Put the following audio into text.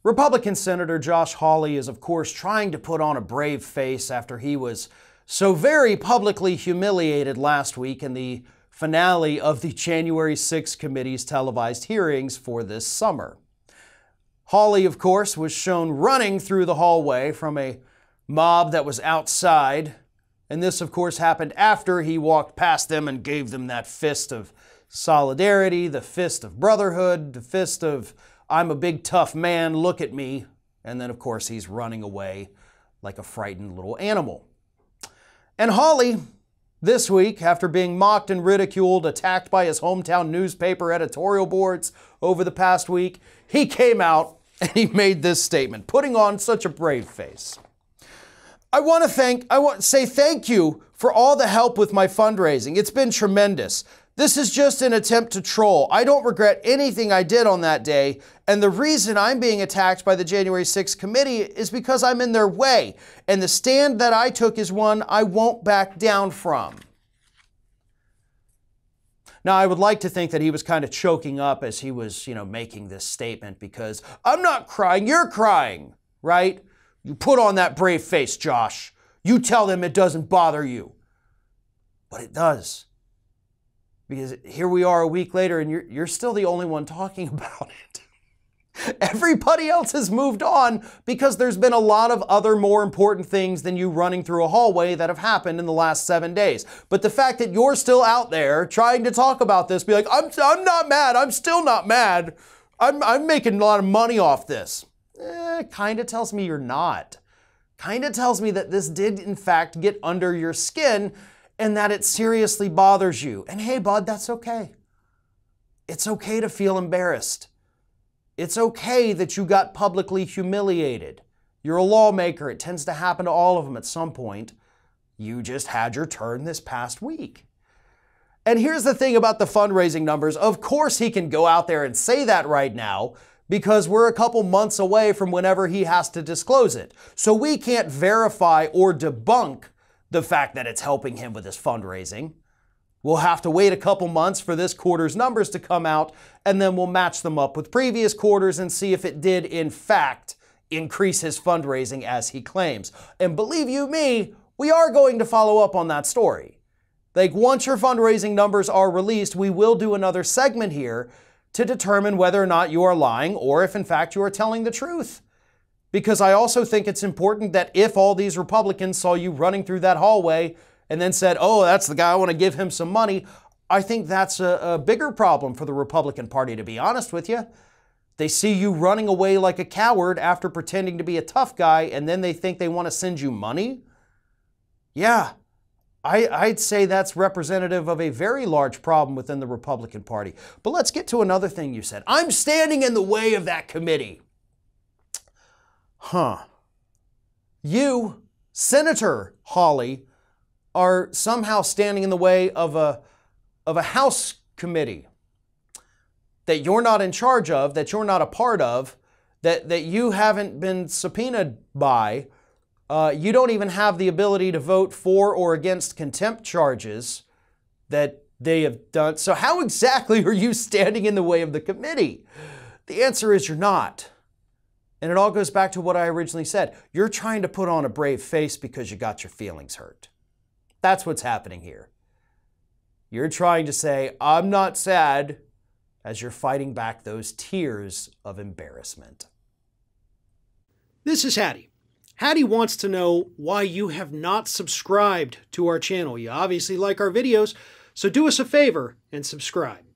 Republican Senator Josh Hawley is, of course, trying to put on a brave face after he was so very publicly humiliated last week in the finale of the January 6th committee's televised hearings for this summer. Hawley, of course, was shown running through the hallway from a mob that was outside, and this, of course, happened after he walked past them and gave them that fist of solidarity, the fist of brotherhood, the fist of "I'm a big tough man, look at me," and then, of course, he's running away like a frightened little animal. And Hawley, this week, after being mocked and ridiculed, attacked by his hometown newspaper editorial boards over the past week, he came out and he made this statement, putting on such a brave face. I want to say thank you for all the help with my fundraising. It's been tremendous. This is just an attempt to troll. I don't regret anything I did on that day, and the reason I'm being attacked by the January 6th committee is because I'm in their way, and the stand that I took is one I won't back down from. Now, I would like to think that he was kind of choking up as he was, making this statement, because I'm not crying, you're crying, right? You put on that brave face, Josh. You tell them it doesn't bother you. But it does. Because here we are a week later and you're still the only one talking about it. Everybody else has moved on because there's been a lot of other more important things than you running through a hallway that have happened in the last 7 days. But the fact that you're still out there trying to talk about this, be like, I'm not mad, I'm still not mad, I'm making a lot of money off this. Kind of tells me you're not. Kind of tells me that this did in fact get under your skin and that it seriously bothers you. And hey, bud, that's okay. It's okay to feel embarrassed. It's okay that you got publicly humiliated. You're a lawmaker. It tends to happen to all of them at some point. You just had your turn this past week. And here's the thing about the fundraising numbers. Of course he can go out there and say that right now because we're a couple months away from whenever he has to disclose it. So we can't verify or debunk the fact that it's helping him with his fundraising. We'll have to wait a couple months for this quarter's numbers to come out, and then we'll match them up with previous quarters and see if it did, in fact, increase his fundraising as he claims. And believe you me, we are going to follow up on that story. Like, once your fundraising numbers are released, we will do another segment here to determine whether or not you are lying or if, in fact, you are telling the truth. Because I also think it's important that if all these Republicans saw you running through that hallway and then said, oh, that's the guy, I want to give him some money, I think that's a bigger problem for the Republican Party, to be honest with you. They see you running away like a coward after pretending to be a tough guy, and then they think they want to send you money? Yeah, I'd say that's representative of a very large problem within the Republican Party. But let's get to another thing you said. I'm standing in the way of that committee. You, Senator Hawley, are somehow standing in the way of a House committee that you're not in charge of, that you're not a part of, that you haven't been subpoenaed by. You don't even have the ability to vote for or against contempt charges that they have done. So how exactly are you standing in the way of the committee? The answer is you're not. And it all goes back to what I originally said. You're trying to put on a brave face because you got your feelings hurt. That's what's happening here. You're trying to say, I'm not sad, as you're fighting back those tears of embarrassment. This is Hattie. Hattie wants to know why you have not subscribed to our channel. You obviously like our videos, so do us a favor and subscribe.